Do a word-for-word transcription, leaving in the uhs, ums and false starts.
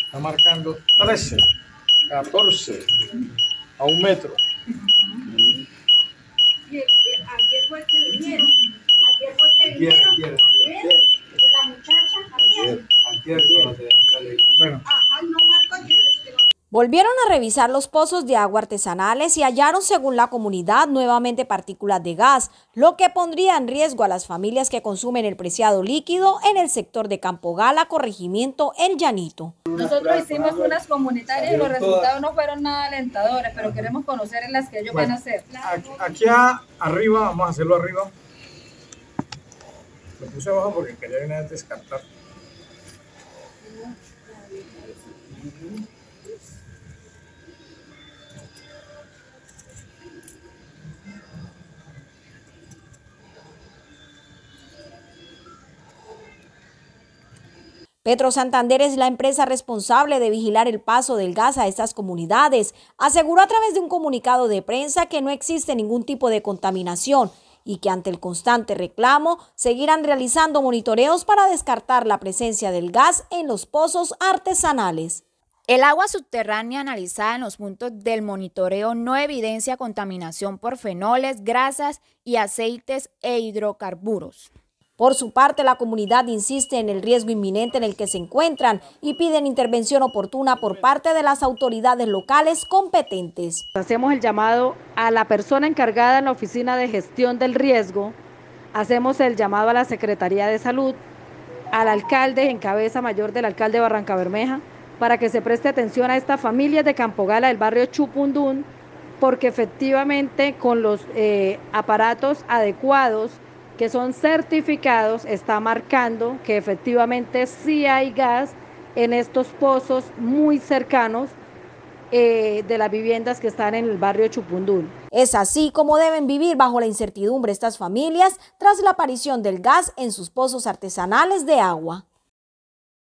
Está marcando trece, catorce, a un metro. Y el, eh, ayer fue que vinieron, ayer fue que vinieron, ayer, ayer, ayer, la muchacha, ayer, ayer, ayer, bueno. Ajá, no marcó, y es que no. Volvieron a revisar los pozos de agua artesanales y hallaron, según la comunidad, nuevamente partículas de gas, lo que pondría en riesgo a las familias que consumen el preciado líquido en el sector de Campo Gala, corregimiento El Llanito. Nosotros hicimos unas comunitarias y los resultados no fueron nada alentadores, pero queremos conocer en las que ellos Bueno, van a hacer. Aquí, aquí a, arriba, vamos a hacerlo arriba. Lo puse abajo porque quería venir a descartar. Petro Santander es la empresa responsable de vigilar el paso del gas a estas comunidades. Aseguró a través de un comunicado de prensa que no existe ningún tipo de contaminación y que ante el constante reclamo seguirán realizando monitoreos para descartar la presencia del gas en los pozos artesanales. El agua subterránea analizada en los puntos del monitoreo no evidencia contaminación por fenoles, grasas y aceites e hidrocarburos. Por su parte, la comunidad insiste en el riesgo inminente en el que se encuentran y piden intervención oportuna por parte de las autoridades locales competentes. Hacemos el llamado a la persona encargada en la Oficina de Gestión del Riesgo, hacemos el llamado a la Secretaría de Salud, al alcalde en cabeza mayor del alcalde de Barrancabermeja, para que se preste atención a estas familias de Campo Gala del barrio Chupundún, porque efectivamente con los eh, aparatos adecuados que son certificados, está marcando que efectivamente sí hay gas en estos pozos muy cercanos eh, de las viviendas que están en el barrio Chupundún. Es así como deben vivir bajo la incertidumbre estas familias tras la aparición del gas en sus pozos artesanales de agua.